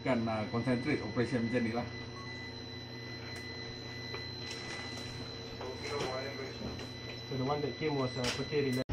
lakukan concentrate operation macam ni lah. So the one that came was pretty relaxed.